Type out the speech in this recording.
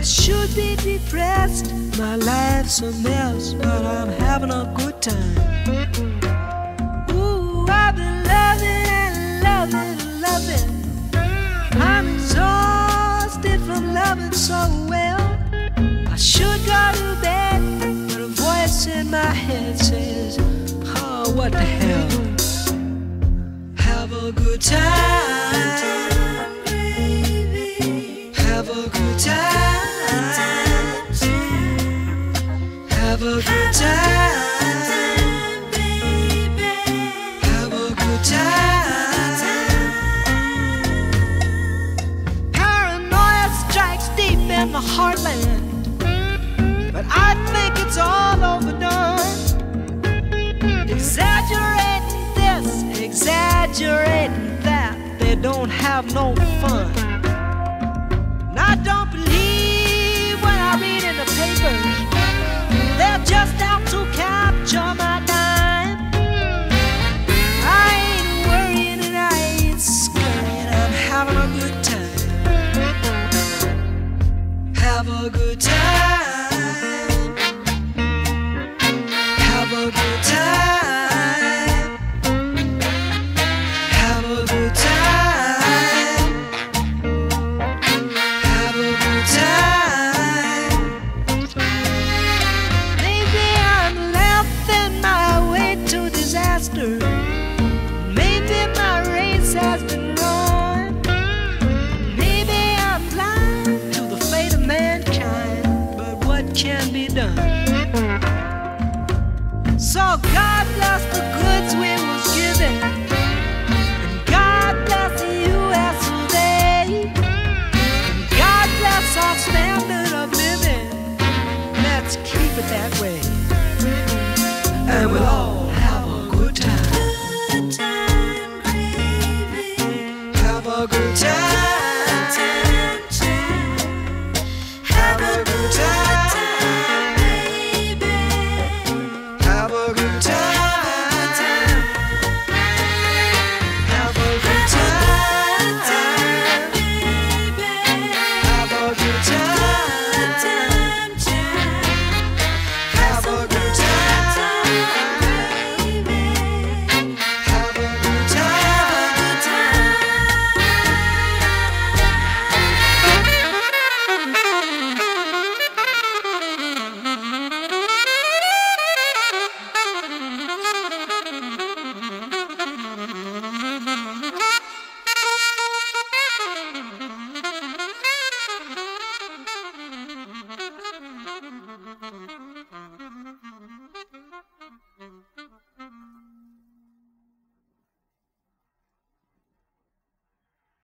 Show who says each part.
Speaker 1: should be depressed. My life's a mess, but I'm having a good time. Ooh, I've been loving and loving and loving. I'm exhausted from loving so well. I should go to bed, but a voice in my head says, oh, what the hell. Have a good time, baby. Have a good time. Have a good time, baby. Have a good time. Paranoia strikes deep in the heartland, but I think it's all overdone. Exaggerating this, exaggerating that, they don't have no fun. And I don't believe what I read in the papers. They're just out to capture my dime. I ain't worrying and I ain't scurrying. I'm having a good time. Have a good time. Have a good time. Have a good time. Have a good time. Maybe I'm laughing my way to disaster. Maybe my race has been run. Maybe I'm blind to the fate of mankind, but what can be done? So God bless the goods we was given, and God bless the U.S. of A, and God bless our standard of living. Let's keep it that way, and we'll all have a good time. Good time, baby. Have a good time. Have a good time, baby. Have a good time. Have a good time, baby. Have a good time.